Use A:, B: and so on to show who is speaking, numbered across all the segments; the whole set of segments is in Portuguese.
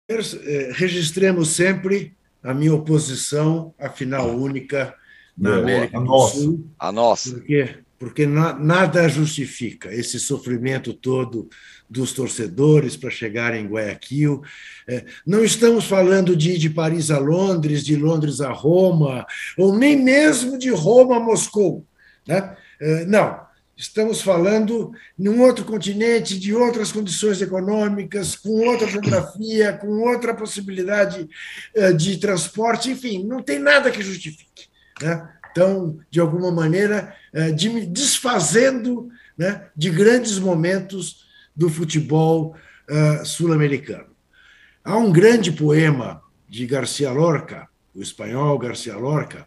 A: Registremos sempre a minha oposição à final única na
B: Boa.
A: América
B: A
A: do
B: nossa.
A: Sul,
C: A nossa.
A: porque nada justifica esse sofrimento todo dos torcedores para chegar em Guayaquil. Não estamos falando de ir de Paris a Londres, de Londres a Roma, ou nem mesmo de Roma a Moscou, né? Não. Estamos falando num outro continente, de outras condições econômicas, com outra geografia, com outra possibilidade de transporte, enfim, não tem nada que justifique, né? Então, de alguma maneira, desfazendo, né, de grandes momentos do futebol sul-americano. Há um grande poema de Garcia Lorca, o espanhol Garcia Lorca,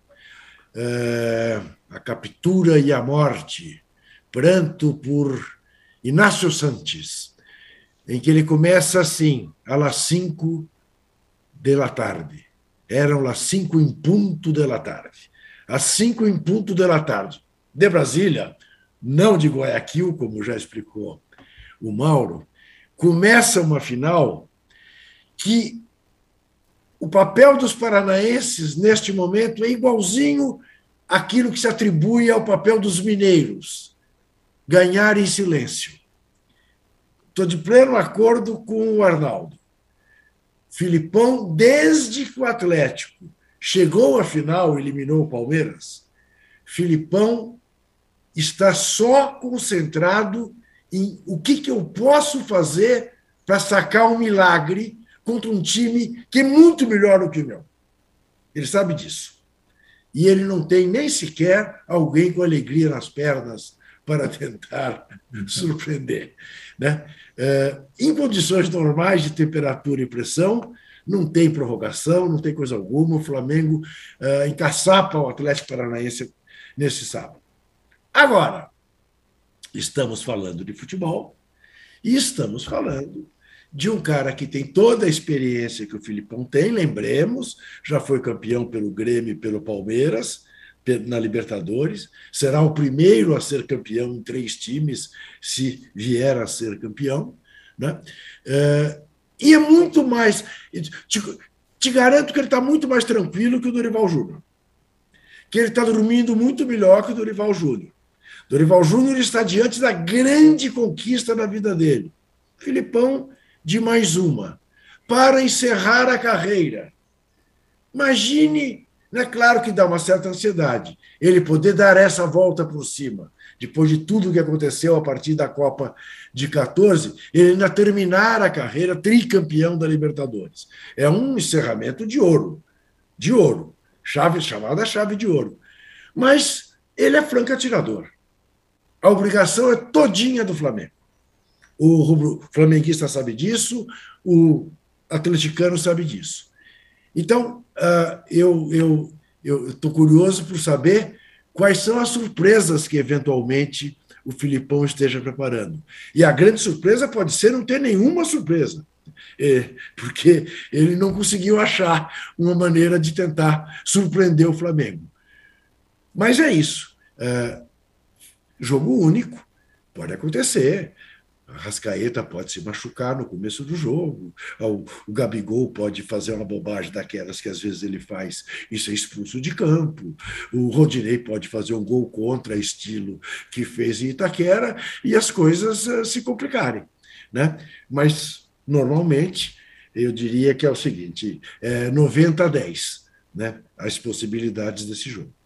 A: A Captura e a Morte, Pranto por Inácio Santos, em que ele começa assim, a las 5 de la tarde. Eram las 5 em ponto de la tarde. Às 5 em ponto de la tarde. De Brasília, não de Guayaquil, como já explicou o Mauro, começa uma final que o papel dos paranaenses, neste momento, é igualzinho àquilo que se atribui ao papel dos mineiros, ganhar em silêncio. Estou de pleno acordo com o Arnaldo. Filipão, desde que o Atlético chegou à final e eliminou o Palmeiras, Filipão está só concentrado em o que eu posso fazer para sacar um milagre contra um time que é muito melhor do que o meu. Ele sabe disso. E ele não tem nem sequer alguém com alegria nas pernas para tentar surpreender, né? Em condições normais de temperatura e pressão, não tem prorrogação, não tem coisa alguma. O Flamengo encaçapa o Atlético Paranaense nesse sábado. Agora, estamos falando de futebol e estamos falando de um cara que tem toda a experiência que o Filipão tem, lembremos, já foi campeão pelo Grêmio e pelo Palmeiras, na Libertadores, será o primeiro a ser campeão em 3 times, se vier a ser campeão, né? E é muito mais. Te garanto que ele está muito mais tranquilo que o Dorival Júnior, que ele está dormindo muito melhor que o Dorival Júnior. Dorival Júnior está diante da grande conquista da vida dele. Filipão, de mais uma, para encerrar a carreira. Imagine. É claro que dá uma certa ansiedade ele poder dar essa volta por cima, depois de tudo que aconteceu a partir da Copa de 14, ele ainda terminar a carreira tricampeão da Libertadores. É um encerramento de ouro, chamada chave de ouro. Mas ele é franco atirador. A obrigação é todinha do Flamengo. O flamenguista sabe disso, o atleticano sabe disso. Então, eu estou curioso por saber quais são as surpresas que, eventualmente, o Filipão esteja preparando. E a grande surpresa pode ser não ter nenhuma surpresa, porque ele não conseguiu achar uma maneira de tentar surpreender o Flamengo. Mas é isso. Jogo único, pode acontecer. A Arrascaeta pode se machucar no começo do jogo, o Gabigol pode fazer uma bobagem daquelas que às vezes ele faz e ser expulso de campo, o Rodinei pode fazer um gol contra, estilo que fez em Itaquera, e as coisas se complicarem, né? Mas, normalmente, eu diria que é o seguinte, 90-10, né, as possibilidades desse jogo.